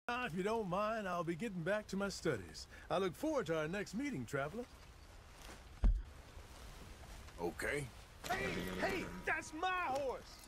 If you don't mind, I'll be getting back to my studies. I look forward to our next meeting, traveler. Okay. Hey, that's my horse!